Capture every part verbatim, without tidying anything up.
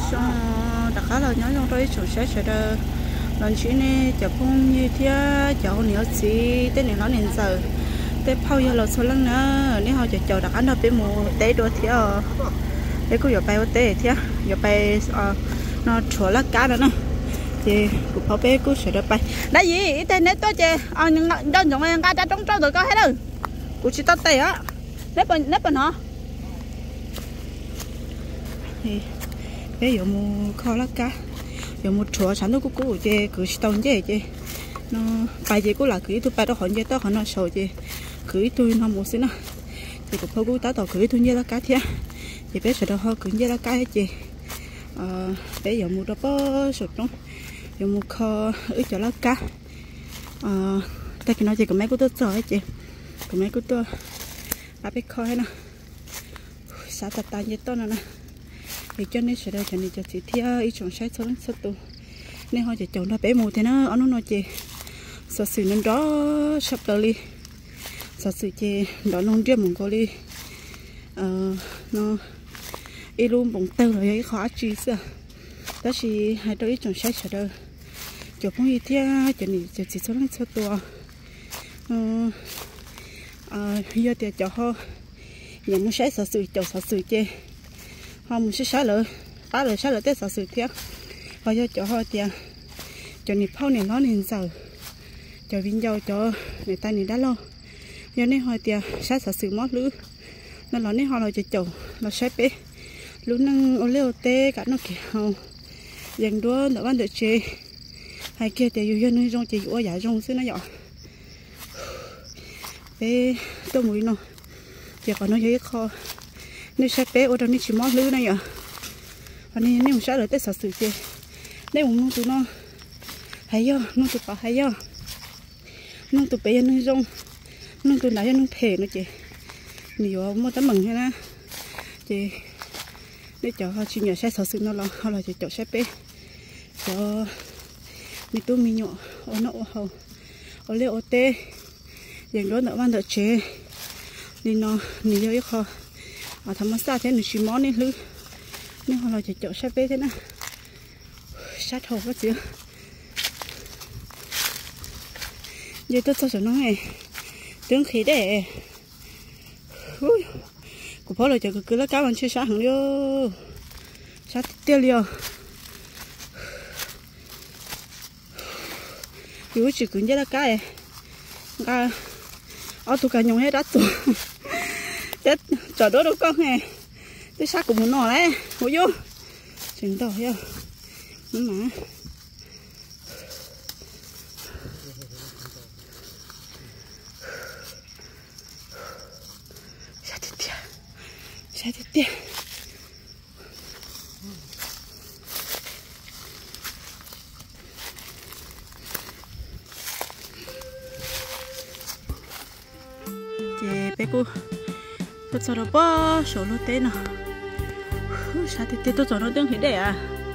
cho đặc khá là nhớ trong đây chủ sẽ sẽ được lần chỉ này chợ phong như thế chợ nhiều gì tên này nó nên giờ tên phao giờ là số lần nữa nếu họ chợ chợ đặc ăn được bên mù té đôi thế à để có giờ bay té thế giờ bay nó chua lá cá nữa nè thì cũng phao bé cũng sẽ được bay đấy gì tên này tôi chơi à nhưng đơn giản là cá trong trâu rồi có hết rồi cũng chỉ tao té á nếp bên nếp bên hả thì bây giờ mua kho lá cá giờ mua chua sản xuất của cô chị cứ tông chứ chị nó bài gì cũng là cứ tôi bài đó họ như tao họ nó sầu chị cứ tôi nó mua xí nữa thì cũng không có tao tao cứ tôi như lá cá thế thì bé sẽ đâu họ cứ như lá cá chị bây giờ mua đó có sụt luôn giờ mua kho ướp cho lá cá ta chỉ nói chị có mấy cô tôi sợ chị có mấy cô tôi à bé kho hay nè sao ta ta như tôi nè thì cho nên sẽ đây cho nên cho chị theo ý chọn sai số lắm số tu nên họ chỉ chọn nó bé mù thế nó nó nói chị sợ sự nên đó sắp tới đi sợ sự chị đó nông riêng mình có đi nó ý luôn bụng tư rồi ấy khó chi xưa đó chỉ hai đứa ý chọn sai sẽ đây chọn không gì theo cho nên cho chị số lắm số tu giờ thì cho họ nhận muốn sai sợ sự chọn sợ sự chị họ muốn xả lỡ, phá lỡ xả lỡ tới sáu sự tiếc, họ cho cho họ tiền, cho nịp phao này nó nên giờ, cho viên dầu cho người ta nên đã lo, giờ này họ tiền xả sáu sự mót lưỡi, nó nói nên họ là cho chầu, nó xếp bé, lúc năng ô liu tê cả nó kiểu, dành đua đỡ ăn được chơi, hay kia thì yêu nhân trong chỉ của giải trong xứ nó nhỏ, bé tôi muốn nó, giờ còn nó dễ kho. Nếu sẽ bé ở đâu ní chỉ mót lưới này à, anh nên nếu sẽ được tới sáu sự chơi, nếu muốn tụi nó hay do, nó tụi bảo hay do, nó tụi bé nó rong, nó tụi nãy nó phê nó chị, nhiều mua tấm mừng hay na, chị, để cho họ chỉ nhờ sẽ sáu sự nó lo, họ là chỉ cho sẽ bé, cho mi tụi mi nhỏ, ở nó ở hậu, ở leo ở tê, dành đó nữa ban đợt chế, nên nó nhiều ít kho. À thằng sao thế này chỉ món nên lư nên họ là chỉ chọn sát bê thế nào sát hộp các chứ giờ tôi cho nó này tướng khí để ui của phó là chỉ cứ lá cá bằng chưa sát hàng liêu sát tiêu liêu cứ chỉ cứ như lá cá này cá ở tụ cá nhung hết đắt rồi chết chờ đó đâu con này cái xác của muốn nọ đấy ngồi vô chừng tao hiểu mà sao thế tia sao thế tia chị bé cô tôi cho nó bỏ số lô tên nào sao thì tôi cho nó tương thế để à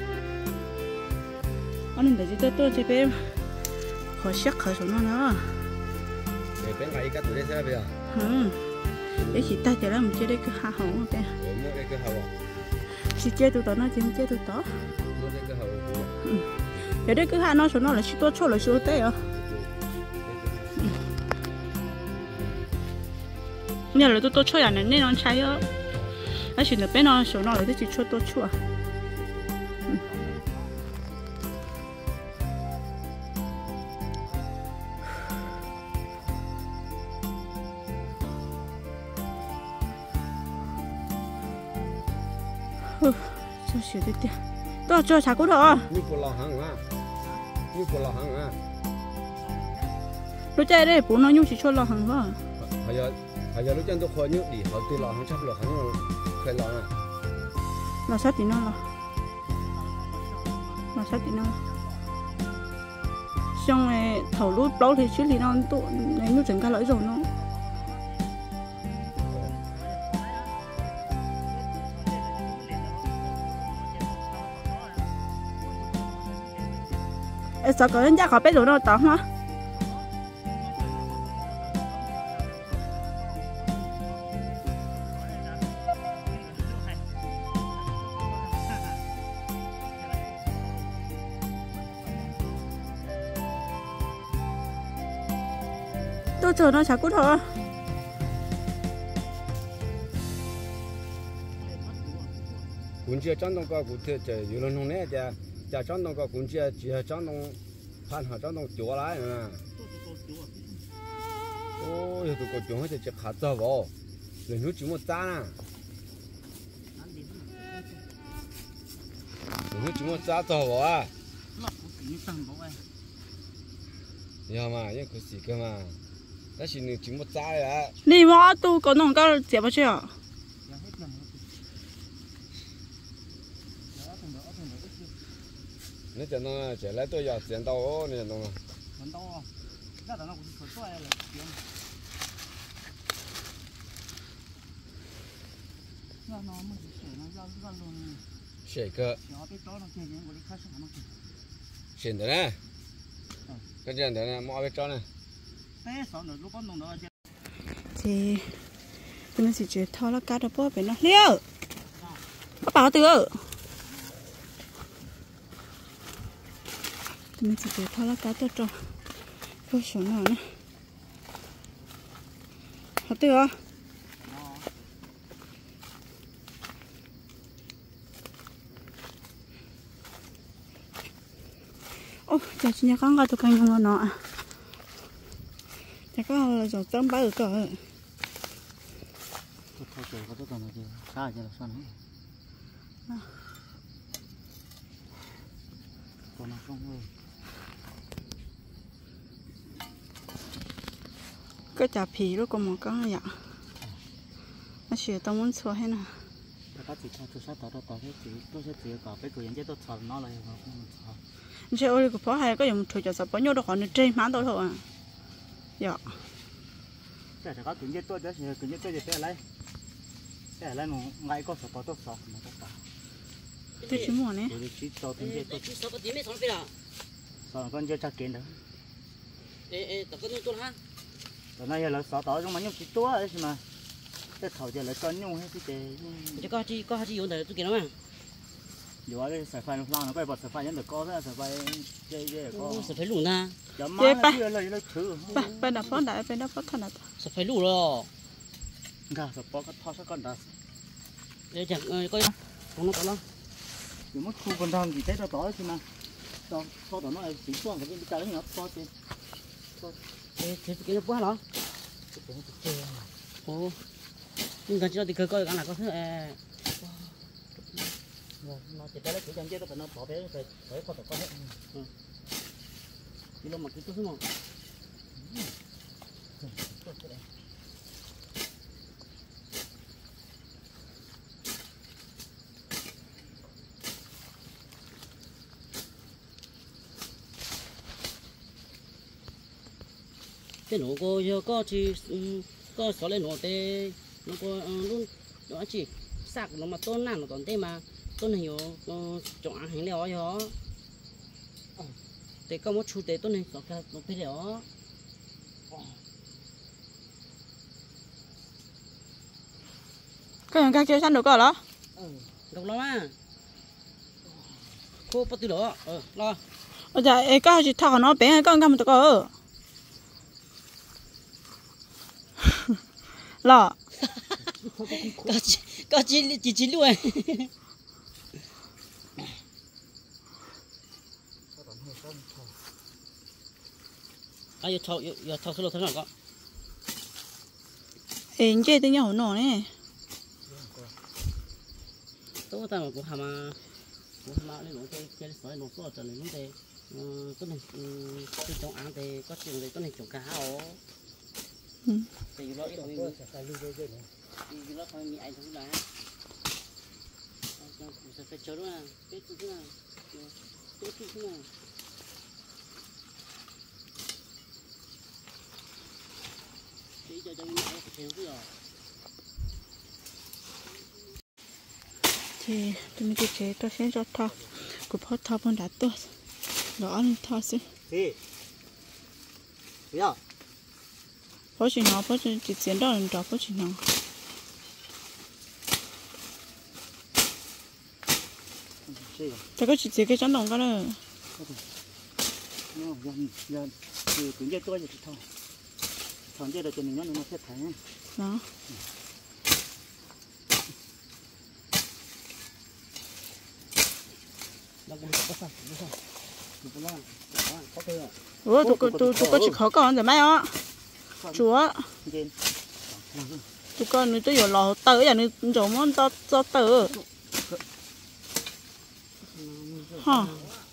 anh để cho tôi tôi chỉ biết khó sắc khó số nó nữa để bên ngoài cái tụi đấy sao bây giờ ừ để chỉ tay cho nó mình chơi đây cứ hạ hỏng ok mua cái cái hậu chỉ chơi tụi nó chỉ chơi tụi nó mua cái cái hậu để đây cứ hạ nó số nó là chỉ tôi cho là số tên à nhà là tôi tôi cho nhà này nên nó sai á, nó chỉ là bên nó số nó là tôi chỉ cho tôi chua, cho xíu đi tiền, tôi cho sao cũng được. như của lò hàng à, như của lò hàng à, lúc chơi đấy bố nó nhung chỉ cho lò hàng thôi. bây giờ bây giờ lúc chân tôi khơi nhớ đi họ từ lò hàng chấp lò hàng khơi lò à lò sát tí nó lò lò sát tí nó xong rồi thầu lút bao thì chứ thì nó tụ lấy nước trứng cá lưỡi rồi nó sao có nhân gia có biết rồi đâu tao hả nó chờ nó chả cút thôi cũng chưa chọn đông có cũng thế chơi nhiều lần không nè cha cha chọn đông có cũng chưa chỉ chọn đông phan họ chọn đông chúa lại nè ôi tụi con chúa thì chỉ khát cho vào rồi nó chỉ một giá nè rồi nó chỉ một giá cho vào à giờ mà những cái gì cơ mà đó chỉ nó chỉ một giá à đi mà tu có nông cao dễ bao nhiêu 你等等，这来都要见到哦，你懂吗？ 见到哦，那等到我去出来了，那那么是谁呢？要是个龙， 谁个？ 小别找那天天我的开始还能去。 现在呢？跟这样的呢，冇被找呢。 哎，上头如果弄到这， thì tụi mình chỉ chơi thao là cá được bố bên nó liêu có bảo từ tụi mình chỉ chơi thao là cá được rồi có số nào nữa hả từ ô giờ chỉ nhà con gà tụi con nhung nó chắc có rồi tấm bá ở cỡ thôi chơi có tốt rồi chứ sao giờ là sao nữa còn nó không ơi cái chả phì lúc còn một con vậy nó sửa tao muốn xóa hết nè các chị cho tôi sát tao tao cái chị tôi sẽ chỉ có cái cửa nhận tôi chọn nó lại mà không chọn chị ơi cái phó hay có dùng thổi cho sao bao nhiêu được khoảng trên má tôi thôi à dạ cái có cửa nhận tôi đó thì cửa nhận tôi thì phải lấy cái lấy một ngày có số bao tôi số mà tôi tôi chỉ muốn nè tôi chỉ số cửa nhận tôi số có tiền mấy số bây giờ số con chưa chắc kiến đó ê ê tập cái tôi ha rồi nay là số tao trong mấy nhung chỉ tua ấy mà cái thầu giờ là con nhung hay cái gì chứ có chi có chi dùng để tôi kia nó mà dù ai sợi phai nó lao nó quay bật sợi phai nhấn được co thế sợi phai chơi chơi có sẽ phải lù na chấm má kia lấy lấy thử bên bên đó phó đại bên đó phó thân à sẽ phải lù rồi gà sợi bò cái thao sợi con đá để chẳng coi không nó có lo dù mất khu con rong gì thế đó tỏi chứ mà tao tao tao nói chỉ xuống cái cái cái nó to chứ thế thế cái nó quá nó ô nhưng cần cho thì cơ coi cái là có thứ nó chỉ tới lấy cái chân chứ nó bỏ bé rồi phải có có hết đi lo mặc cái thứ mà cái nổ có có chỉ có số lên nổ tê nó có luôn đó chỉ sạc nó mà tôn nặng nó còn tê mà tôn này nhiều chọn hành leo đó tê có một chút tê tôn này có cái nó tê leo cái này cái chơi săn được có đó gặp lo mà cô bắt từ đó ờ lo ở đây cái chỉ thao nó bé con cầm được có lọ có chỉ có chỉ chỉ chỉ luôn à giờ thâu giờ thâu số lượng thế nào có em chơi tới nhau nọ nè tôi ta mà cũng hàm mà cũng hàm mà lên nổ cái cái sợi nổ số trở nên nó thế cái này cái trong ăn thì có chuyện gì cái này trồng cá hổ thì nó ít mình thì nó thôi mình ăn thằng đó sẽ phải chờ nữa cái thứ nào cái thứ nào thì giờ cho mình ăn cái gì rồi thì tụi mình chơi tôi sẽ cho thao của phó thao bên đã tốt đó nên thao xí thì bây phó chỉ nó phó chỉ chuyển đó là đó phó chỉ nó chắc có chỉ chỉ cái chắn đồng cái đó nó giờ giờ từ từ tôi giờ thôi thằng kia là cho mình nó nó sẽ thành đó ủa tụi con tụi tụi con chỉ khó con rồi mấy á chúa tụi con nếu tôi hiểu lò tớ giờ nếu giống món cho cho tớ hả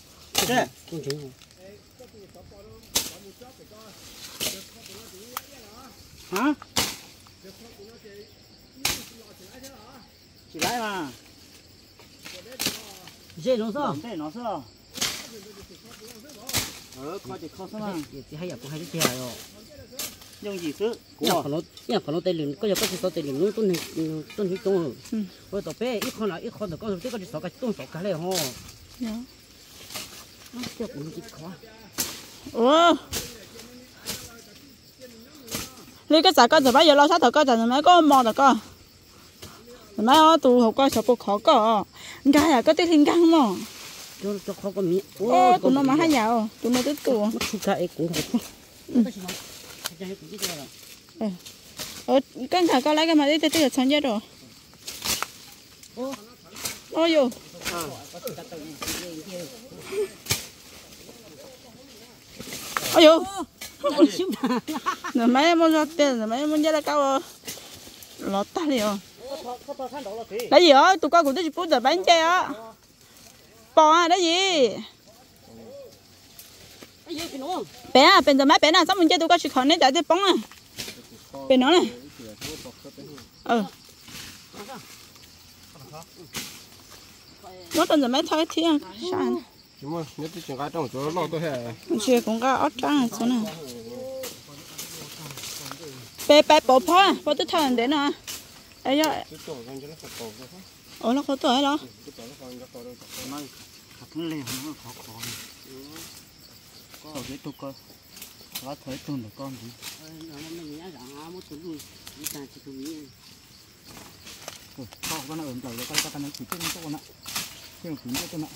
hả chỉ lại mà dễ nó sao để nó sao ờ coi chỉ khó sao chỉ hay cũng hay cái rồi dùng gì chứ nhà còn nó nhà còn nó tây lửng có giờ có chỉ số tây lửng nó tuân hình tuân hình trong rồi tàu bé ít con là ít con được con cái có chỉ số cái tuân số cái này ho nó tiếp cũng chỉ khó ủa lấy cái giải con rồi bây giờ lo sát thở con rồi mấy con mò được con rồi mấy ó tụ học con sợ bộ khó con cái là có tí thiên căng mà cho cho khó con miệng ô tụi nó mà hay nhào tụi nó tức tụ cái cũng không ờ con thằng con lấy cái mà đi tới tới chán chết rồi ôi yo ôi yo rồi mấy muốn ra tiền rồi mấy muốn ra cao rồi lót ta liền đấy gì đó tụi con cũng tới chụp giờ bán chơi á bò à đấy gì bé à bên giờ mấy bé nào xong mình chơi tụi con chỉ còn nên chạy tới bóng à bên nó này ừ nó tận giờ mấy thôi thì sao chúng mà nếu tôi chuyển cái trong chỗ lo tôi hè chưa cũng có ớt trắng số này bé bé bỏ phá bỏ tới thằng đến nè ấy giờ ủa nó có tuổi đó cái này nó khó khó có cái tụi con có thấy tuần được con gì khó con nó ổn rồi cái cái nó chỉ cái con nó cái nó chỉ cái nó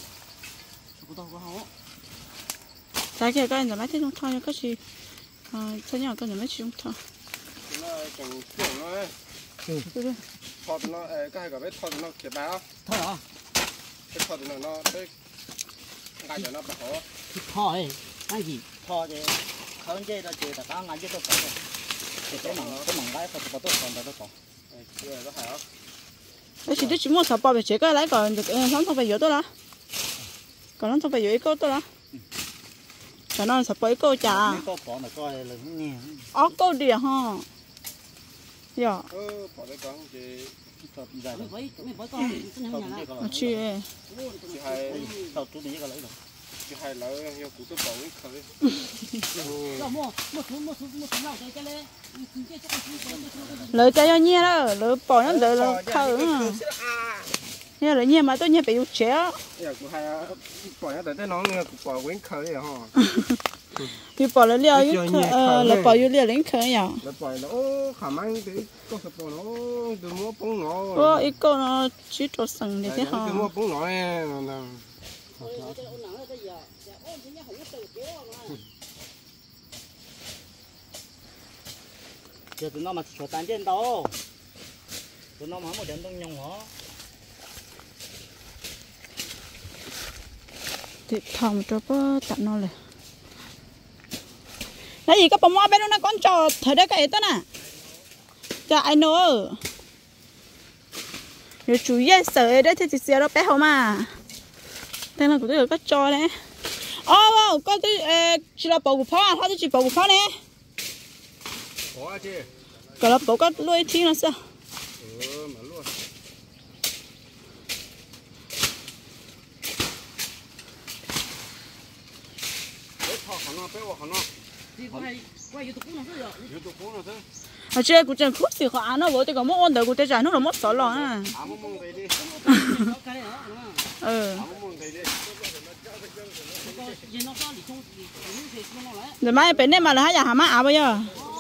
tại cái cái giờ mấy thứ chúng ta có gì à thế nào cái giờ mấy chúng ta nó chẳng kiểu nó ấy thọt nó cái cái biết thọt nó kiểu bao thôi à cái thọt nó nó cái ngay giờ nó bảo thôi cái gì thôi thì không chơi là chơi là cá ngay chứ tôi phải thì cái mỏng cái mỏng cái phải có tốt còn là tốt còn chưa có phải không cái chỉ chỉ mua sập bao về chế cái lấy còn được nó không phải nhiều đâu đó còn nó không phải nhiều câu đâu đó cho nó sập bao câu chả có còn là coi là nghe ó câu đi ha dạ ừ bỏ đấy con thì dài mấy mấy mấy mấy con à chị chị hay tao tụi này cái lấy rồi chị hay lấy nhiều củ tôi bỏ ít thôi mua mua mua mua mua nào cái cái này lợi cái nhau đó lợi bỏ nó lợi là khờ nha lợi nha mà tôi nha bị chế giờ cũng hay bỏ nó tới nó nghe bỏ quên khờ vậy hả bị bỏ là liều là bỏ vô liều lính khờ nhỉ là bỏ nó ô khả năng thì có thể bỏ nó từ mua bông nó ô ít câu nó chỉ cho sừng để thế hả từ mua bông nó nè giờ tụi nó mà chở tàn trên đâu tụi nó mà một trận đông nhung hả thì thòng cho bơ tận nóเลยcái gì có bông hoa bên đó nó con trò thời đấy cái đó nè cho ai nữa rồi chủ yếu sợ đấy thì chỉ sợ nó bé không mà thế là cũng được có trò đấy ô có cái chỉ là bầu phá thôi chỉ bầu phá nè bỏ chứ cái là bầu có lôi thiên là sao ừ mà luôn bé thọ họ nó bé họ nó à chứ cũng chẳng khúc gì họ nó bố thì có mỗi ôn đời cũng thế trả nó là mỗi sổ lò à ừ rồi mai bên này mà là hai nhà hả má à bây giờ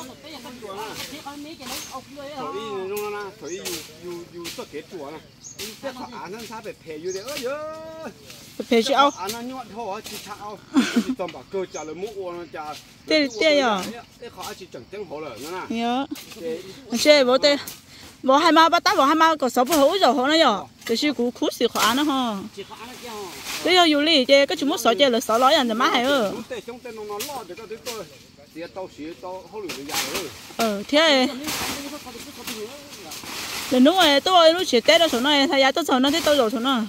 thổi nó na thổi dù dù dù tất kết chùa nè bé thọ nó sao bé phê dù đấy ơi bé thế chứ ao anh nó nhọn thôi chỉ chao chỉ tầm bảo cơ trả lời mũ nó trả tê tê à cái họ chỉ chẳng tiếng hồ rồi nữa nè nhớ chơi bố tê bố hai má bắt tát bố hai má có sáu mươi hũ rồi họ nói giờ thì sư cũng khú xì khó nó ha bây giờอยู่ลี่chơi cái chúng muốn sợ chơi là sợ nói anh thì má hay ơ ờ thế là lúc này tôi lúc chỉ tết đó số này thay giá tôi số nó thế tôi rồi số nó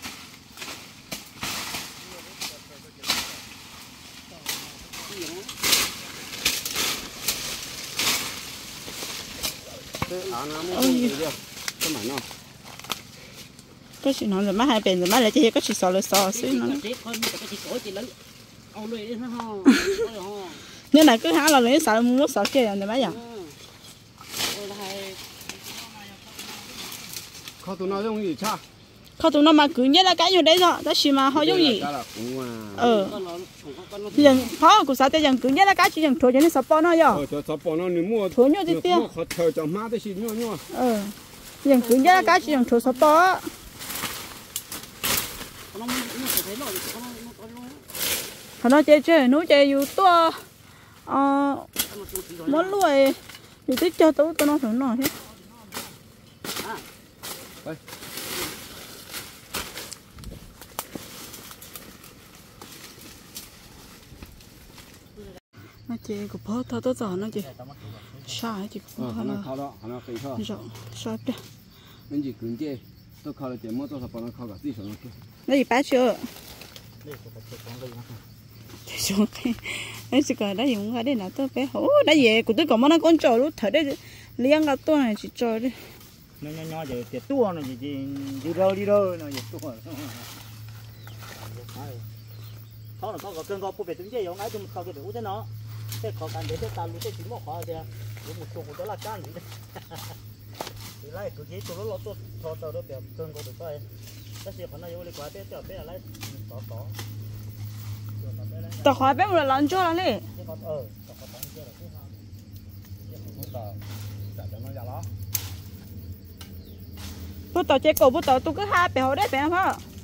cái chuyện nó là má hai bên rồi má lại chơi cái chuyện sò là sò xíu nó nên là cứ há là lấy sò muốn sò kia là má vậy เขาตัวน้อย用gì cha เขาตัวน้อยมาcứ nhớ là cái như đấy rồi đó chỉ mà họ dùng gì ờ dần họ cũng sao thế dần cứ nhớ là cái chỉ dần thôi cho nên sập nó rồi ờ sập nó nếu mua thôi nhớ thì tiêu họ chờ cho má thế xin nhớ nhớ ờ dần cứ nhớ là cái chỉ dần thôi sập nó họ nói chơi chơi núi chơi dù to ờ món lùi dù tích cho tôi tôi nói thằng nó thế nó chơi của bố tao tao giờ nó chơi sai chỉ của bố nó rồi sai đấy nên chỉ cứ chơi tôi khao là chơi mua tôi phải nó khao cả tí rồi nó gì bá chưa xuống cái ấy chỉ cần đã dùng cái đấy là tôi bé hổ đã về của tôi còn món ăn con trâu lúc thời đấy liang cả tôi này chỉ trâu đấy nó nhỏ nhỏ vậy thì tua nó gì đi đâu đi đâu nó gì tuaเขาเราเขาก็เกินก็ปุ๊บไปถึงเจ้าอย่างไรตัวมันเขาก็เดี๋ยวจะเนาะแต่ขอการเดี๋ยวจะตามรู้จะถึงบอกเขาเดี๋ยวเดี๋ยวมันตัวกูจะละกันอยู่thì lại cứ chỉตัวเราตัวตัวตัวเราแบบเกินก็ไปแต่เสียคนนั้นอยู่เลยกว่าเจ้าเจ้าเป็นอะไรต่อต่อต่อขอแป๊บนึงร้อนจ้าเลยเออต่อขอตั้งเจ้าที่ห้องต่อจัดจังมันอย่าล้อปุ๊บต่อเจ๊กบปุ๊บต่อตุ๊กตาไปเขาได้ไปนะพ่อ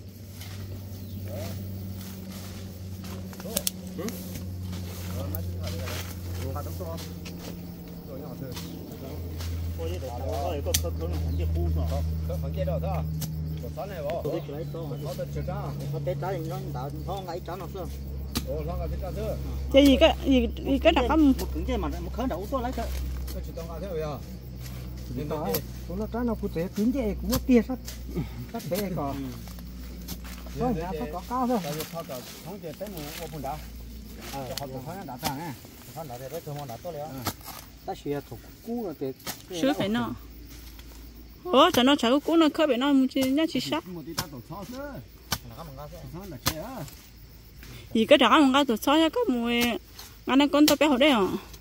Ôi đấy, đó có có có nó chỉ khu rồi. có phần chơi đâu đó có sáu này bỏ Tôi lấy to. có tết chưa ra Có tết trái nó đã nó ngay trái nó xưa. ồ nó cái tết ra chưa chơi gì cái gì gì cái đặc không Một cứng chơi mà một khởi đầu tôi lấy chơi. có chỉ tông theo vậy à Nhưng mà tôi nó trái nó cụ thể cứng chơi cũng có tia sắt sắt bé còn. Thôi nhà nó có cao thôi. tại vì họ có không chơi tết mùa ô phun đá Ờ họ có phải đá tàng á nó đã để cho món đã tốt rồi. Ta xìa thuộc cú là cái sữa phải nó ủa cho nó chả cú nó khơi phải nó chỉ nhá chỉ sát một tí ta tổ chó chứ là cái món cá nó là chơi á gì cái đó mình cái tụi xóa có mùi anh đang con tao bé hồi đấy à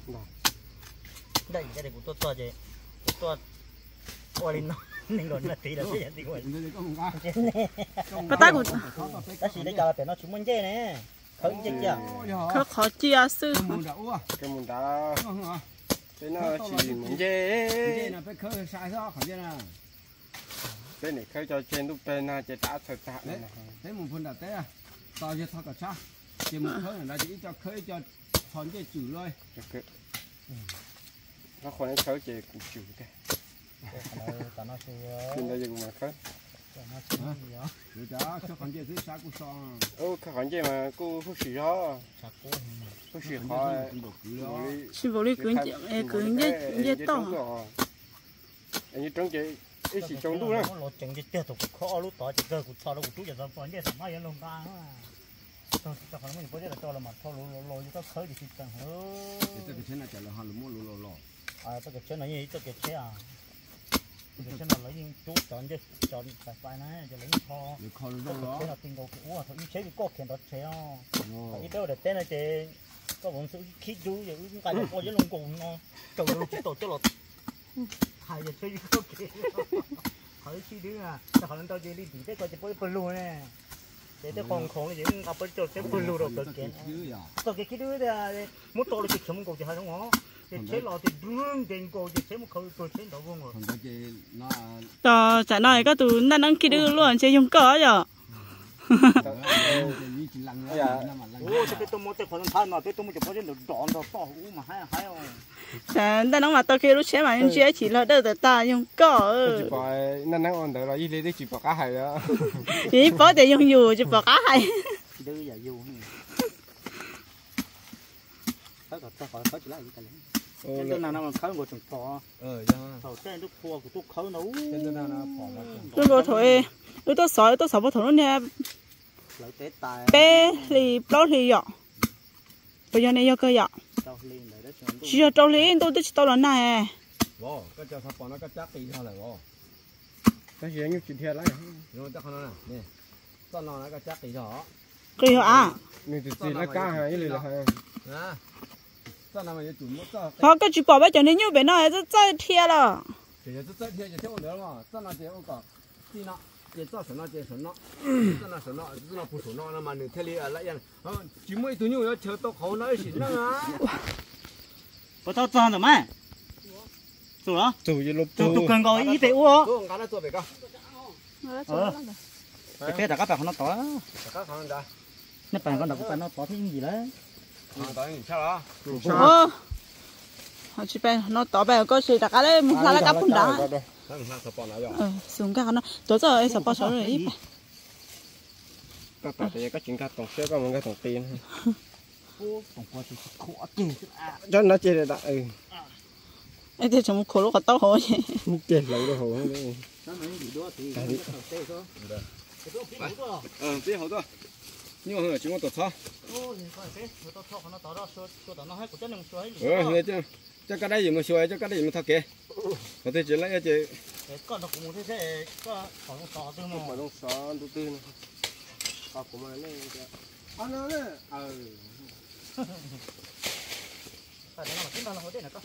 đây cái này của tôi to gì của tôi qua lên nó nên còn là tí là cái gì vậy cái tay của ta xìa để cho nó chúng mình chơi nè khởi chơi chưa khó khó chia sư cái mùng đá cái nó chỉ muốn chơi là phải khơi sai đó không chơi nào cái này khơi cho trên lúc bên na chơi đá thật tạ đấy đấy mùng phun đá té à tao chơi thao cả cha chơi mùng khơi là chỉ cho khơi cho thon chơi chữ thôi nó còn khơi chơi cũng chữ cái mình đã dùng mà khơi được chưa cho con chơi thứ sáu cũng xong ô các con chơi mà cô không xì đó không xì khó chỉ vô lý cứ cứ như như to anh như trống chơi ít xì trống đủ nữa nó trồng chơi tiêu thụ khó lúc đó chỉ cơ của thọ nó cũng chú giờ xong còn chơi sắm hai lồng ta thôi cho con mình có thể là cho là mặt thọ lồ lồ lồ cho khơi thì chỉ cần hơn cái cái này chạy là hàng lúa lúa lúa à cái cái này như cái cái à cái cái này lấy những chú chọn chứ chọn phải phải này cho lấy kho để kho lúa đó cái là tiền cầu của thôi chế cái cột kèn đó chế à cái đâu để tên là chế có bọn sự khí chú vậy cũng cái có với lông cùng nó trồng lông chỉ tổ cho lọt hai giờ chơi cái cột kèn hỏi chi đứa à ta hỏi tao chơi đi thì cái coi chơi bơi bơi luôn nè để tới con con này cũng gặp bơi chơi chơi bơi luôn rồi cột kèn còn cái cái đứa là muốn to là chỉ chấm cầu chỉ hai thằng thì chế lọ thì đương tiền cầu thì chế một khẩu cầu chế đâu không rồi. Còn cái nó cho chả nói cái tụi nó đăng ký đưa luôn chơi dùng cỡ rồi ô cái tôi mua cái phần thân mà cái tôi mua cái phần nó đòn nó to u mà hay hay không Trời, ta nói mà tao kêu lúc xe mà em chơi chỉ là đâu để ta dùng cỏ. chỉ bỏ năng năng ổn được là y lý chỉ bỏ cá hay đó Chỉ bỏ để dùng dù chỉ bỏ cá hay. đưa giờ dù cái cái cái cái chỉ là gì cái này cái nào nào khâu một chừng phò ờ dạ phò cái lúc phò của tôi khâu nấu Tôi có thôi, tôi tôi sợ tôi sợ bỏ thằng nó nè. lấy té tài Bé thì bao thì dọ. Bây giờ này giờ cơ dọ. trâu lên để đấy Chỉ cho trâu lên tôi tôi chỉ tao là này. vô cái cho sao bỏ nó cái chắc đi sao lại vô cái gì như chuyện thiệt lại rồi chắc nó này nè sao nó cái chắc đi đó Cái à? mình chỉ là cá hay y lý là hay à sao nào mà chủ mất sao Họ cái chú bỏ bé cho nên như bé nó rất rất thiệt là. chỉ là rất thiệt chỉ theo nữa mà sao nó chỉ ông cả đi nó chỉ cho số nó chỉ số nó sao nó số nó sao nó phụ số nó mà nửa thế li ở lại vậy chỉ mới tụi nhau chờ tao khẩu nó xịn đó à có tao tròn rồi mày chủ đó chủ gì lốp chủ chủ cần gọi y tế u tôi không cá nó tôi phải không ờ cái phê đã các bạn nó tỏ cá không ra nếu bạn con nào cũng phải nó tỏ thêm gì đấy tao nhìn sao đó Ờ. Họ chỉ bé nó tỏ bé có sự đặc cái một là cái bún đá. sao mà sao bỏ nó rồi Ờ, xuống cái nó tối giờ ấy sao bỏ số rồi ít. các bạn thì các chuyện các tổng xe các mình các tổng tiền tổng qua thì khó chịu cho nó chơi đã ừ Ấy thì chúng khổ lúc tao hồi. chơi lâu rồi hồ đấy nó nói gì đó thì ờ biết hậu thôi nhưng mà chúng ta tổ sao ô thì coi thế người ta thọ nó tỏ ra số số tao nó hay của chân mình số ờ người chứ cho cái đấy gì mà xuôi cho cái đấy gì mà thắc kệ có thể chỉ lấy cái cái con nó cũng thế thế có còn nó tỏ từ mà mà đông sáu thứ tư học của mình này anh nói đấy ờ tại nó là cái đó là hồi đấy là con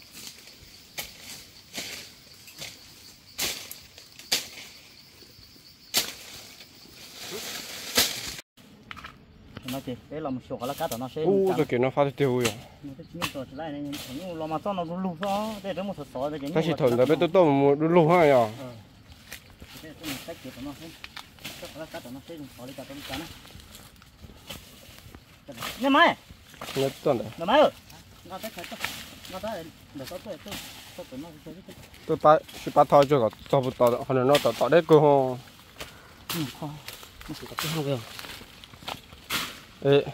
nó chỉ để làm sổ là cá tao nó sẽ u tôi kiểu nó phát tiêu rồi nó cái chính sổ lại này nhưng mà cho nó lù đó để nó một sổ sổ để ta chỉ thuần là biết tôi tôm một lù hay à để mình cách kiểu nó hết chắc là cá tao nó sẽ sổ đi cả tôm cá này nè mày nhớ tuần đấy nè mày ơi nó tới cái nó tới để có tôi tôi tôi tôi nó sẽ cái tôi bắt tôi bắt thao cho cả tao bắt tao hồi nó tao tao đấy cơ hồ ừ không nó chỉ có cái không kìa ê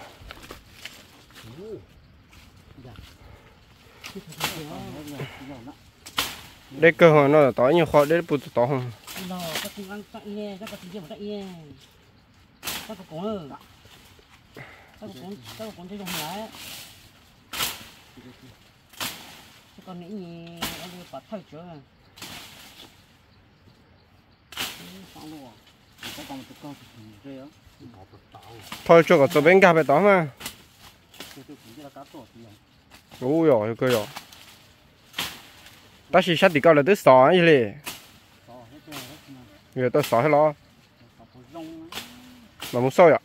đấy cơ hồ nó là tao nhiều khó đấy bút tao không nó có tiếng ăn tại nhé các cái tiếng tại nhé các cái con các cái con các cái con chơi dùng lại còn những gì anh đi bắt thay chưa xong luôn có còn một con gì đó thôi cho cả tao bên cà phải tao mà ui rồi cơ rồi ta chỉ sát đi câu là tới sỏi như thế giờ tôi sỏi lo mà muốn soi ạ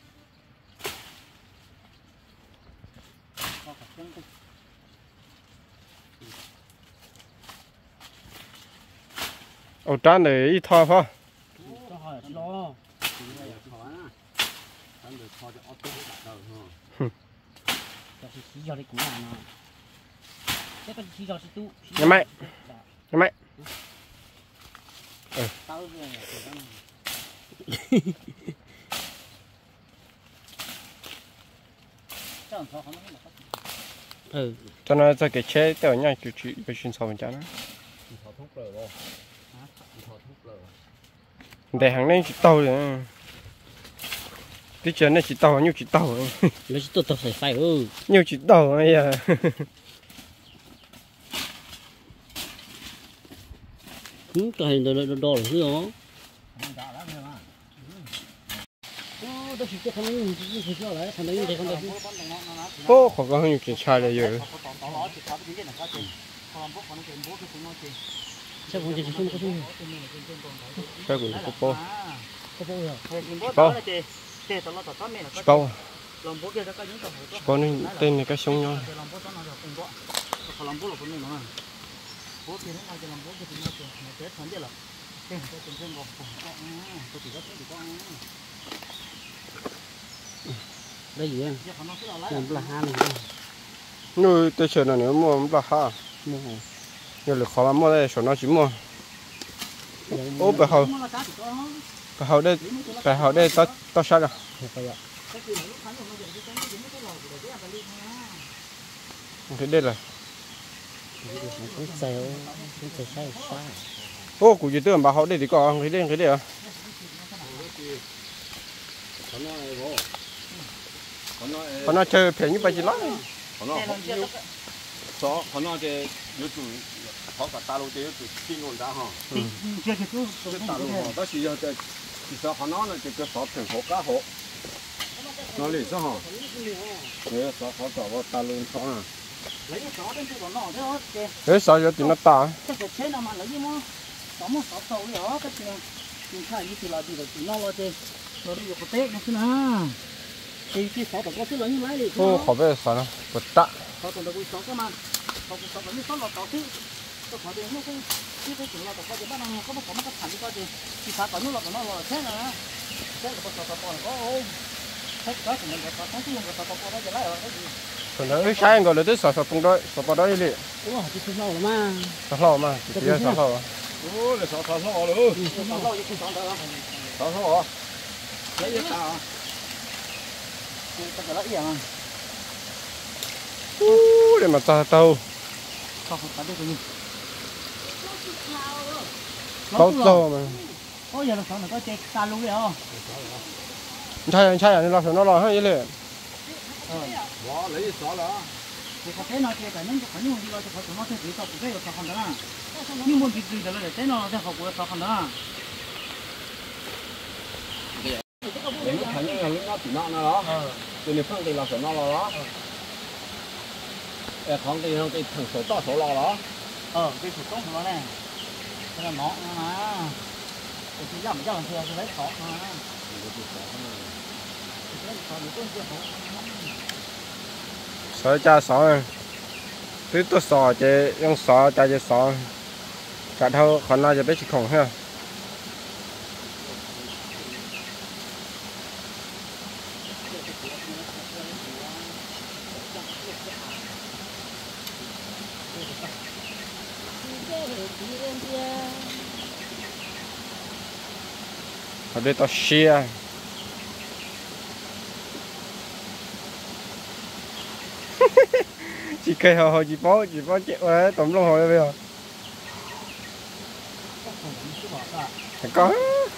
ở trên này ít thôi phải nhà mày nhà mày ừ. ừ cho nó cho cái chế tiểu nha chú chú cái chuyên sâu mình chán á để hàng này chỉ tàu rồi cái chuyện này chỉ tàu nhiều chỉ tàu nó chỉ tụt tụt phải phải ừ nhiều chỉ tàu ấy à ừ cái hình đó đó đó là gì đó tôi chỉ cho thằng nó chỉ cho lại thằng nó để con đây ô khó có nhiều chuyện sai đấy rồi sao con chỉ không có gì cái của cô po có bao giờ po thế tao nó tao tao mẹ nó po làm bố kia cái những tao po nên tên này cái sông nhau làm bố tao nó được cùng bố tao làm bố là con mình mà bố kia nó làm bố kia thì nó kia nó chết thằng gì là cái cái chuyện chuyện của của tôi chỉ có cái gì con đây gì á làm là hai này nuôi tôi chờ nó nữa mua là ha nhiều lực khó mà mua đây số nó chỉ mua ô bà hậu bà hậu đây bà hậu đây tao tao sao rồi thế đây là cũng xèo cũng xèo sai sai ô cụ gì tưởng bà hậu đây thì có cái đây cái đây à họ nói chơi phải như vậy chỉ lắm họ nói họ yêu số họ nói cái yếu tố họ cả ta lô cái yếu tố kinh ngôn đã ha chưa chưa chưa cái ta lô họ đó chỉ là cái chỉ số họ nói là cái cái số thường họ cá họ nó lấy số ha cái số họ找个ta lô số à lấy cái số đến cái còn nọ thế đó kìa cái sao giờ thì nó ta cái cái chế nào mà lấy gì mà có một số sầu gì đó cái chuyện chuyện khai như thế là gì là chuyện nó là gì nó đi vào tết nó thế nào thì cái số đó có cái lớn như vậy đi ô khó bé sao nó bật tạ số đó cũng số cái mà số số đó như số là số thứ cái số đó nó cũng cái cái chuyện là có cái bắt đầu có một có một cái thành cái gì thì phải có nó là nó là thế này thế là có số số còn có ô thế cái của mình có số cái có số có đóจะไล่เอาcái gì còn nó sai gọi là tới sọ sọ tung đôi sọ bao đôi đi ủa thì sao lâu mà sọ lâu mà chỉ là sọ lâu ô là số số số rồi số lâu chứ không đó số số lấy cái sao cái cái gì à ô để mà ta tàu không phải cái gì tàu tàu mà ôi giờ là sao nó có chơi ta luôn vậy không ใช่ใช่อันนี้เราเห็นเราให้เลย bỏ lấy số đó thì có thế nào thì cái nên cái những gì đó thì phải nó sẽ bị sao cũng phải sao không đó nhưng muốn bị gì đó là thế nào thì họ cũng sao không đó những cái thành những cái nó chỉ nó nó đó từ những phương tiện là số nó đó ờ không thì không thì thằng số to số lo đó ờ cái số tốt của nó này cái là nó mà cái gì giảm giảm thì lấy số mà sọ cha sọ thứ tôi sọ chế用sọ cha chế sọ cả thâu còn lạiจะไปchỉ khổng ha ở đây tao share chị cây hồ hồ chị bó chị bó chị ơi tụm luôn hồi bây giờ có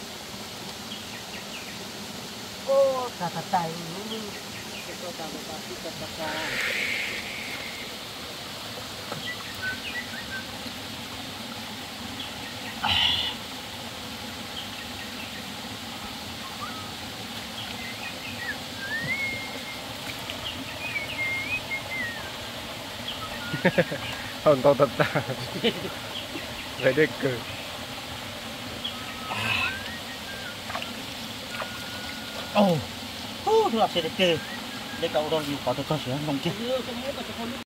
ô cả cả tay không to thật ta thấy được cười ô ô tôi làm sẽ được kê để cậu đón gì có tôi có sửa không chứ